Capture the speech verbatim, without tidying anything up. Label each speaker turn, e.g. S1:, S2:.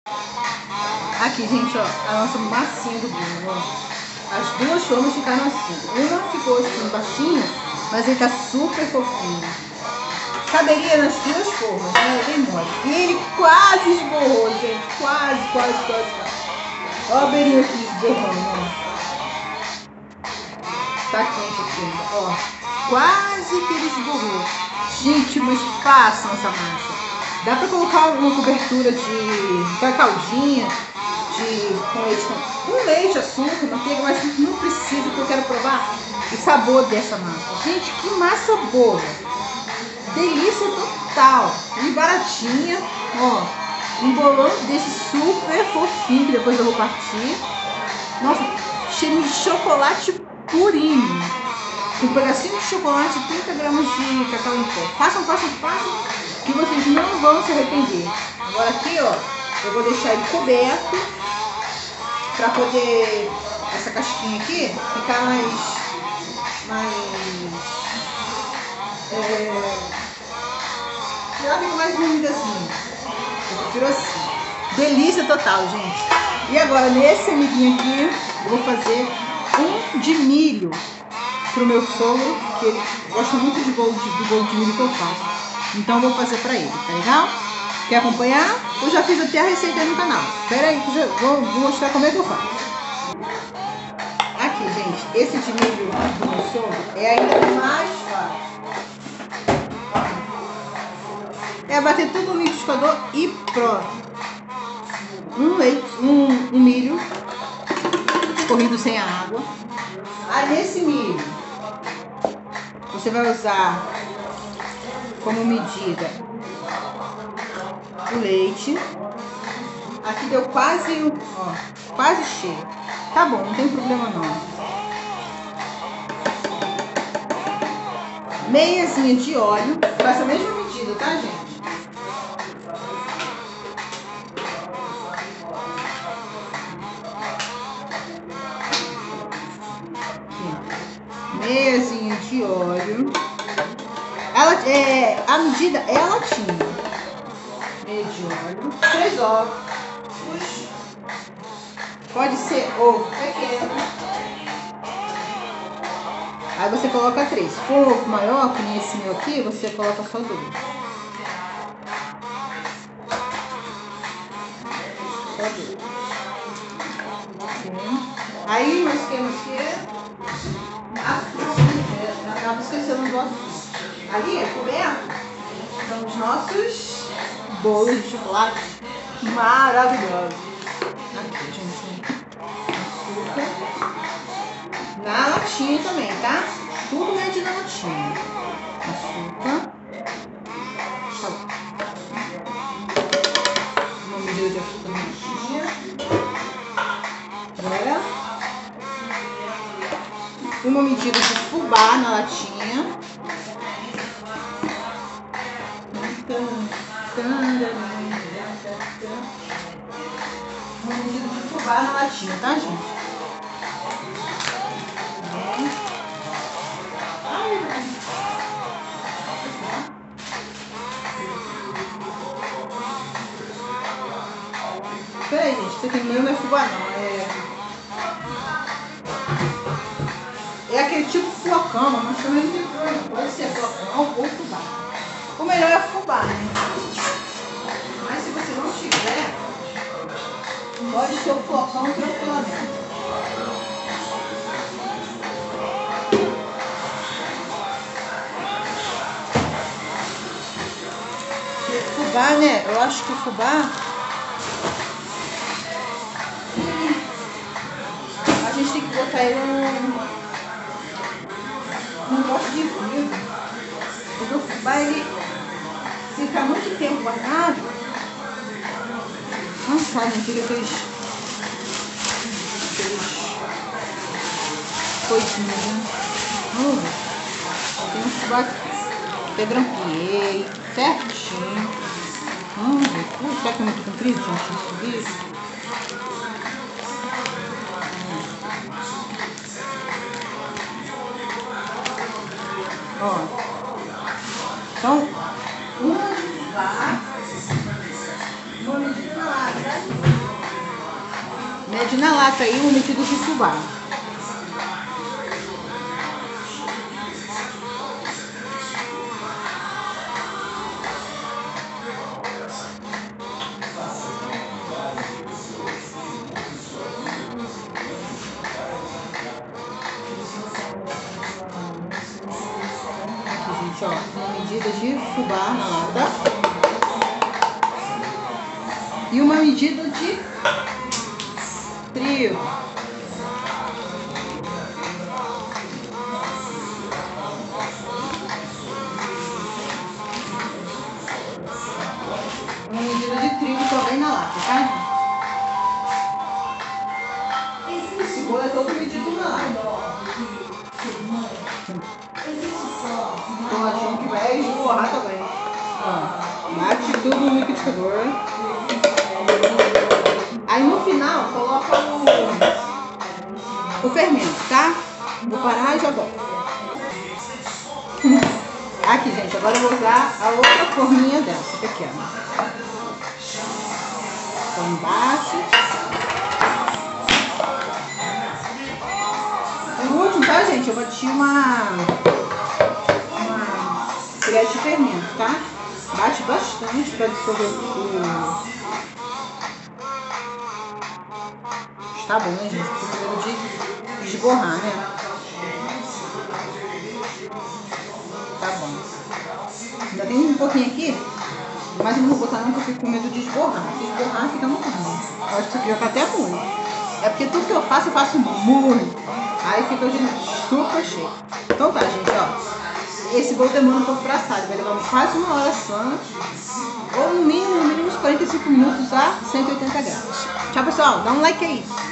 S1: Aqui, gente, ó, a nossa massinha do bolo, ó. As duas formas ficaram assim. Uma ficou assim, baixinha, mas ele tá super fofinho. Caberia nas duas formas, né? Bem mole. E ele quase esborrou, gente. Quase, quase, quase, quase. Ó a beirinha aqui esborrando, ó. Tá quente aqui ainda, ó. Quase que ele esborrou. Gente, mas façam essa massa. Dá pra colocar uma cobertura de cacauzinha, de com leite, com leite, açúcar, manteiga, mas não precisa, porque eu quero provar o sabor dessa massa. Gente, que massa boa! Delícia total! E baratinha, ó. Um bolão desse super fofinho, que depois eu vou partir. Nossa, cheio de chocolate purinho. Com um pedacinho de chocolate e trinta gramas de cacau em pó. Façam, façam, façam, que vocês não vão se arrepender. Agora aqui, ó, eu vou deixar ele coberto pra poder essa casquinha aqui ficar mais mais é, ela fica mais umidazinha. Eu prefiro assim. Delícia total, gente. E agora nesse amiguinho aqui eu vou fazer um de milho pro meu sogro, que ele gosta muito de bolo de, do bolo de milho que eu faço. Então eu vou fazer pra ele, tá legal? Quer acompanhar? Eu já fiz até a receita aí no canal. Espera aí que eu vou, vou mostrar como é que eu faço. Aqui, gente, esse de milho do meu sogro é ainda mais fácil. É bater tudo no liquidificador e pronto. Um leite, um, um milho escorrido sem a água. Aí nesse milho você vai usar como medida o leite. Aqui deu quase, ó, quase cheio. Tá bom, não tem problema não. Meiazinha de óleo. Faça a mesma medida, tá, gente? Meiazinha de óleo. Ela, é, a medida é a latinha. Meia de óleo. Três ovos. Pode ser ovo pequeno. Aí você coloca três. Se for ovo maior, que nem esse meu aqui, você coloca só dois. Só dois. Aí nós temos que... Acaba esquecendo do açúcar. Ali é coberto. São os nossos bolos de chocolate maravilhosos. Aqui, gente. Açúcar. Na latinha também, tá? Tudo medido na latinha. Açúcar. Uma medida de açúcar na latinha. Agora. Uma medida de fubá na latinha. Uma medida de fubá na latinha, tá, gente? Peraí, gente, isso aqui no meu não é fubá, não. É... É aquele tipo flocão, mas também não tem problema. Pode ser flocão ou fubá. O melhor é fubá, né? Mas se você não tiver, pode ser o flocão tranquilamente. Fubá, né? Eu acho que o fubá... A gente tem que botar ele num... Não gosto de vidro. Porque o fubá, ele fica muito tempo guardado. Não sabe, fica aqueles... Aqueles... Coisinhos, né? Vamos ver. Tem um fubá aqui. Que eu grampeei certinho. Vamos ver. Uh, será que é muito comprido, gente? Isso. Ó, então, uma de fubá, uma medida na lata, Mede na lata aí uma medida de fubá. Aqui, gente, ó, uma medida de fubá na lata. E uma medida de trigo. Uma medida de trigo também na lata, tá? Esse bolo é todo medido na lata. Tô achando que vai esborrar também. Ó, bate tudo no liquidificador. Aí no final coloca o, o fermento, tá? Vou parar e já volto. Aqui, gente, agora eu vou usar a outra forminha dessa, pequena. Põe embaixo. Por último, tá, gente? Eu bati uma, uma colher de fermento, tá? Bate bastante para dissolver o... Tá bom, né, gente? Com medo de esborrar, né? Tá bom. Ainda tem um pouquinho aqui, mas eu não vou botar não, porque eu fico com medo de esborrar. Se esborrar, fica muito ruim. Eu acho que isso aqui já tá até muito. É porque tudo que eu faço, eu faço muito. Aí fica super cheio. Então tá, gente, ó. Esse bolo demora um pouco pra assar. Vai levar quase uma hora assando. Ou no mínimo, no mínimo uns quarenta e cinco minutos a cento e oitenta graus. Tchau, pessoal. Dá um like aí.